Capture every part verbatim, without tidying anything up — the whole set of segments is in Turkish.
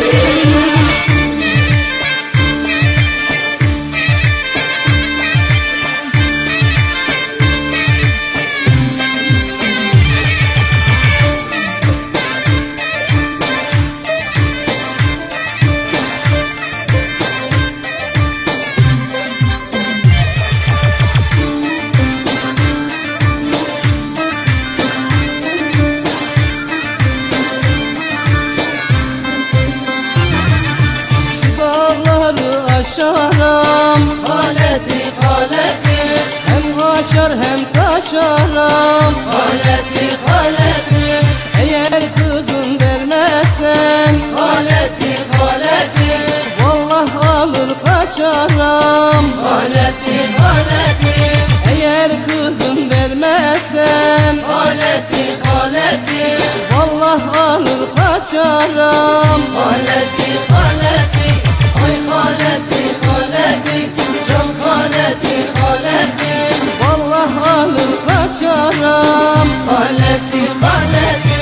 Aşaram Haleti haleti hem aşar hem taşaram Haleti haleti eğer kızın vermezsen Haleti haleti vallah alır kaçaram Haleti haleti eğer kızın vermezsen Haleti haleti vallah alır kaçaram Haleti haleti Ay haleti haleti Can haleti haleti vallah alır kaçaram Haleti haleti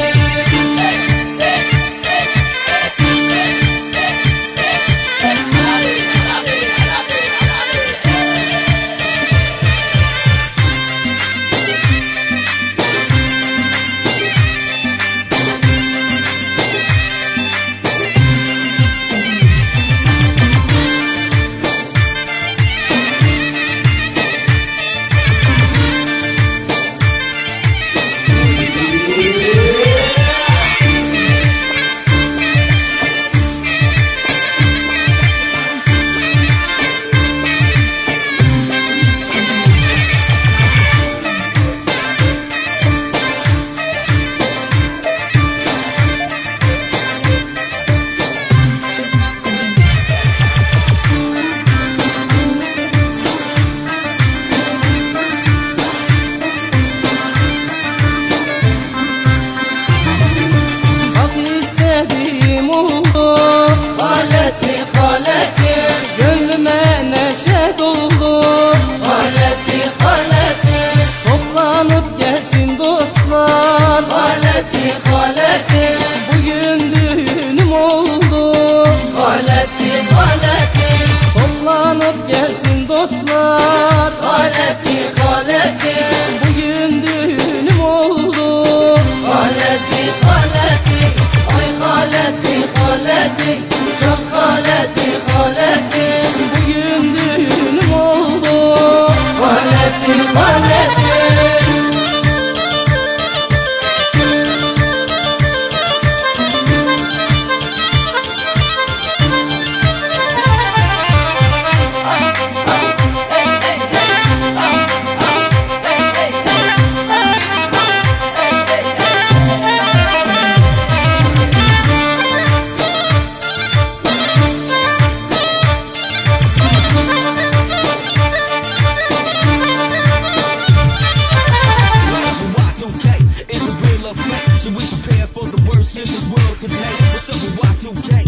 Haleti haleti gönlüme neşe doldu Haleti haleti toplanıp gelsin dostlar Haleti haleti bugün düğünüm oldu Haleti haleti toplanıp gelsin dostlar Haleti haleti bugün düğünüm oldu Haleti haleti Ay haleti haleti Can haleti haleti bugün düğünüm oldu Haleti haleti So we prepare for the worst in this world today. What's up with Y two K?